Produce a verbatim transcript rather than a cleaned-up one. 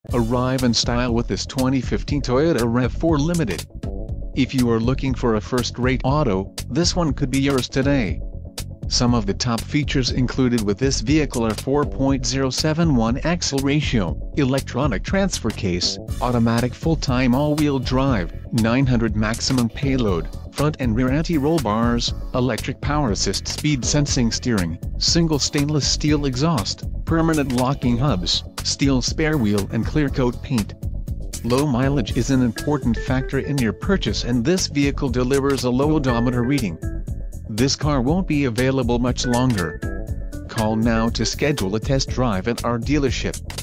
Arrive in style with this twenty fifteen Toyota RAV four Limited. If you are looking for a first-rate auto, this one could be yours today. Some of the top features included with this vehicle are four point oh seven one axle ratio, electronic transfer case, automatic full-time all-wheel drive, nine hundred maximum payload, front and rear anti-roll bars, electric power assist speed sensing steering, single stainless steel exhaust, permanent locking hubs, steel spare wheel and clear coat paint. Low mileage is an important factor in your purchase, and this vehicle delivers a low odometer reading. This car won't be available much longer. Call now to schedule a test drive at our dealership.